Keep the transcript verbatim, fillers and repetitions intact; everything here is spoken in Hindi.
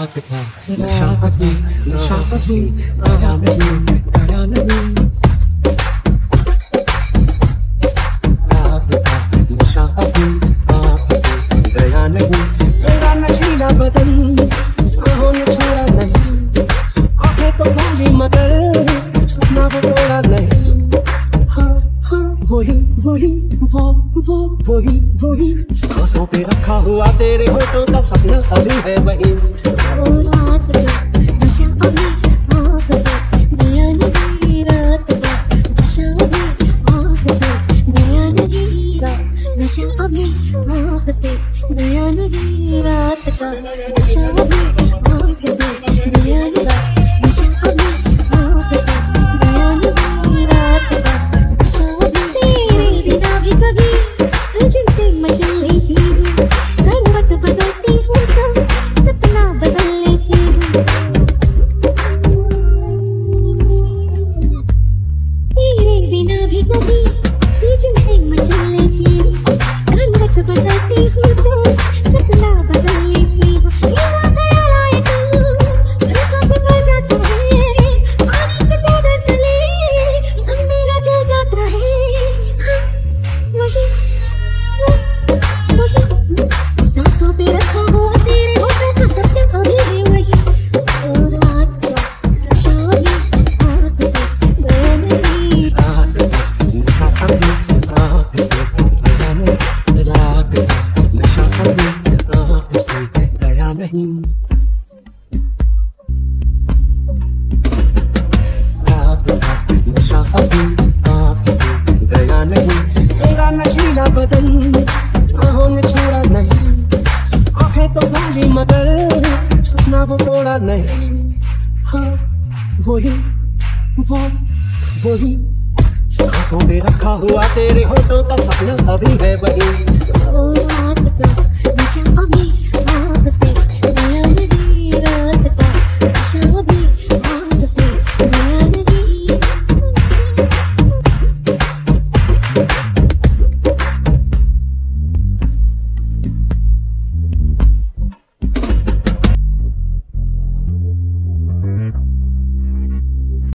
रात का नशा अभी नशा अभी आया नहीं आया नहीं रात का नशा अभी आँख से गया नहीं मेरा नशीला बदन आँखों ने छोड़ा नहीं आँखें तो खाली मगर सपना वो तोड़ा नहीं हाँ हाँ वही वही वो वो वही वही सांसों पे रखा हुआ तेरे होठों का सपना अभी है वही रात का नशा अभी आँख से गया नहीं रात का नशा अभी आँख से गया नहीं नशा अभी आँख से गया नहीं रात का नशा अभी आँख से गया नहीं नशा अभी आँख से गया नहीं रात का नशा अभी तेरे बिना भी कभी तुझसे मचल लेती हूँ करवट बदलती हूँ तो सपना बदल लेती हूँ तेरे बिना भी कभी तुझसे मचल लेती हूँ करवट बदलती हूँ तो सपना बदल लेती हूँ मेरा ख्याल आए तो रखा पे मर जाता है पानी का चादर तले अब मेरा जल जाता है वही सांसों पे रखा हुआ तेरे होठों का सपना अभी है वही रात का नशा अभी आँख से गया नहीं रात का नशा अभी आँख से गया नहीं रात का नशा अभी आँख से गया नहीं रात का नशा अभी आँख से गया नहीं मेरा नशीला बदन आँखों ने छोड़ा नहीं आँखें तो खाली मगर सपना वो तोड़ा नहीं हाँ वही वो वही सांसों में रखा हुआ तेरे होठों का सपना अभी है वही रात का